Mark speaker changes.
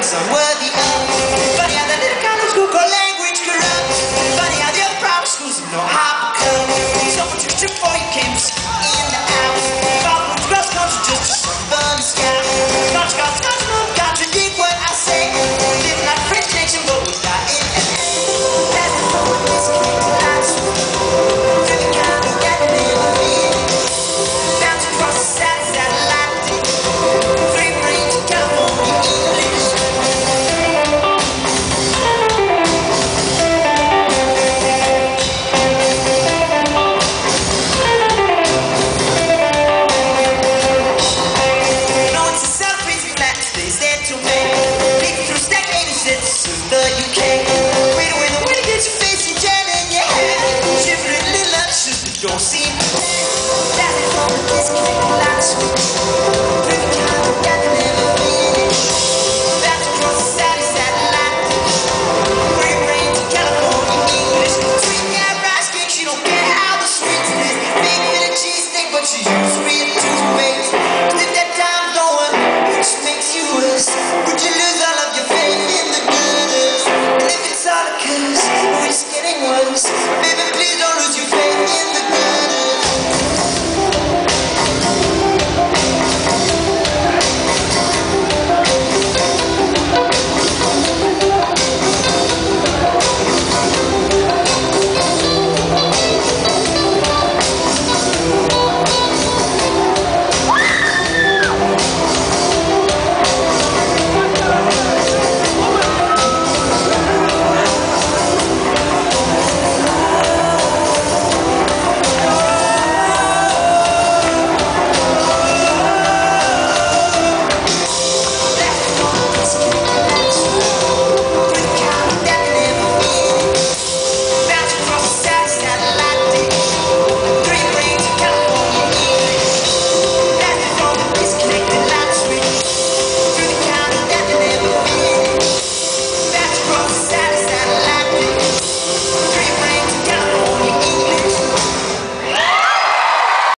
Speaker 1: is unworthy of. Funny how the little kind of school called language corrupts. Funny how the other private schools have no how become. So much you took before you came in the house. Father was cross country just a sunburned sky. Not you got no contradict what I say. Living like a French nation, but we die in an end. That's the phone with this kid to life. Through the county, got the never leave. Bounce across the satellite. Three brains in California, English. No, it's a self-raising flat, stays there to make. Leaping through stagnating cities to the UK. Wait away, the wind gets your face, your jet in your head. Shivering little unshoes that don't seem to pay. That's the phone with this kid who likes me. Through the county, got the never finish. Bounce across the satellite. Three brains in California, English. Sweet cat rice cake, she don't care how the sweets taste. Big bit of cheesesteak, but she used real